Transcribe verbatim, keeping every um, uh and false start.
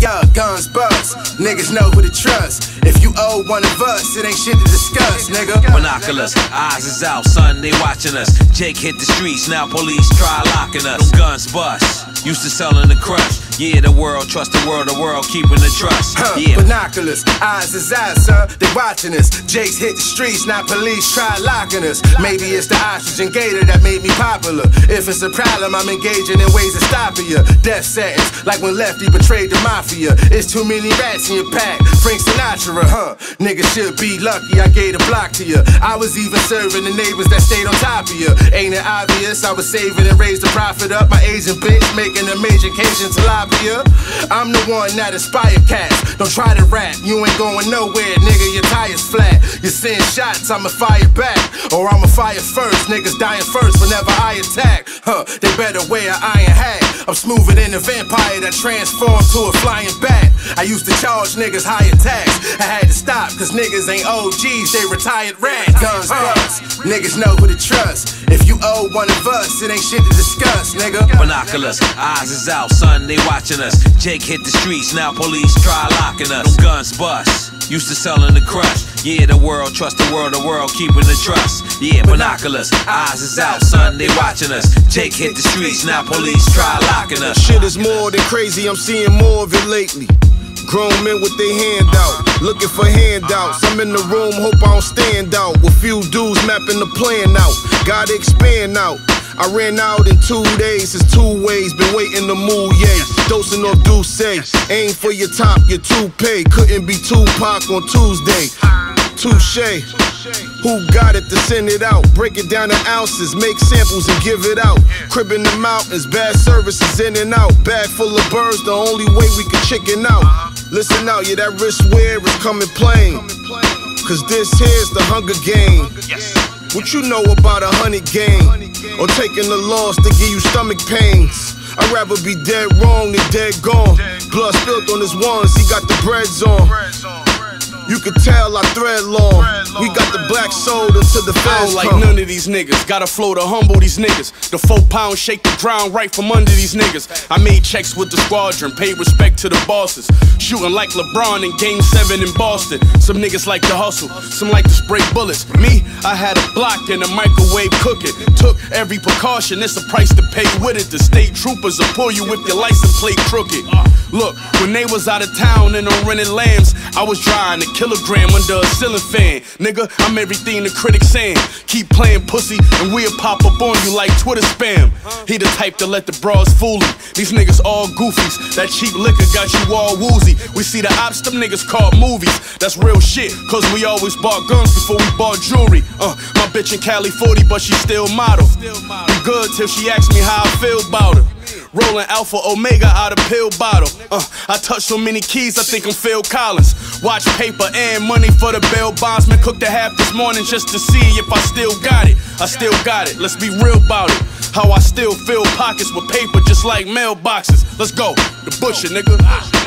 Yo, guns bust, niggas know who to trust. If you owe one of us, it ain't shit to discuss, nigga. Binoculars, eyes is out, son, they watching us. Jake hit the streets, now police try locking us. Them guns bust, used to selling the crush. Yeah, the world, trust the world, the world keeping the trust. Huh, yeah. Binoculars, eyes is out, son, they watching us. Jake's hit the streets, now police try locking us. Maybe it's the oxygen gator that made me popular. If it's a problem, I'm engaging in ways of stopping you. Death sentence, like when Lefty betrayed the mafia. It's too many rats in your pack, Frank Sinatra, huh? Niggas should be lucky I gave a block to you. I was even serving the neighbors that stayed on top of you. Ain't it obvious? I was saving and raised the profit up. My Asian bitch making a major occasion to lobby you. I'm the one that inspire cats. Don't try to rap, you ain't going nowhere, nigga. Your tire's flat. You send shots, I'ma fire back, or I'ma fire first. Niggas dying first whenever I attack. Huh? They better wear an iron hat. I'm smoother than a vampire that transformed to a flying bat. I used to charge niggas higher tax. I had to stop, cause niggas ain't O Gs, they retired rats. Guns bust, niggas know who to trust. If you owe one of us, it ain't shit to discuss, nigga. Binoculars, eyes is out, son, they watching us. Jake hit the streets, now police try locking us. Them guns bust, used to selling the crush. Yeah, the world, trust the world, the world keeping the trust. Yeah, binoculars, eyes is out, son, they watching us. Jake hit the streets, now police try locking us. Shit is more than crazy, I'm seeing more of it lately. Grown men with their hand out, looking for handouts. I'm in the room, hope I don't stand out. With few dudes mapping the plan out, gotta expand out. I ran out in two days, it's two ways, been waiting to move, yay. Dosing off Douce, aim for your top, your toupee. Couldn't be Tupac on Tuesday. Touche, who got it to send it out? Break it down to ounces, make samples and give it out. Crib in the mountains, bad services in and out. Bag full of birds, the only way we can chicken out. Listen out, yeah, that wrist wear is coming plain. Cause this here's the Hunger Game. What you know about a hundred game? Or taking the loss to give you stomach pains? I'd rather be dead wrong than dead gone. Blood spilled on his ones, he got the breads on. You can tell I thread long. We got the black soda to the feds. I don't like none of these niggas. Got a flow to humble these niggas. The four pound shake the ground right from under these niggas. I made checks with the squadron, paid respect to the bosses. Shooting like LeBron in game seven in Boston. Some niggas like to hustle, some like to spray bullets. Me, I had a block and a microwave cooking. Took every precaution, it's a price to pay with it. The state troopers will pull you if your license plate crooked. Look, when they was out of town and on rented lambs, I was drying a kilogram under a ceiling fan. Nigga, I'm everything the critics saying. Keep playing pussy and we'll pop up on you like Twitter spam. He the type to let the bras fool him. These niggas all goofies. That cheap liquor got you all woozy. We see the ops, them niggas call movies. That's real shit, cause we always bought guns before we bought jewelry. Uh, my bitch in Cali forty, but she still model. We good till she asks me how I feel about her. Rolling Alpha Omega out of pill bottle. Uh, I touch so many keys, I think I'm Phil Collins. Watch paper and money for the bail bondsman. Cooked a half this morning just to see if I still got it. I still got it, let's be real about it. How I still fill pockets with paper just like mailboxes. Let's go, the butcher, nigga.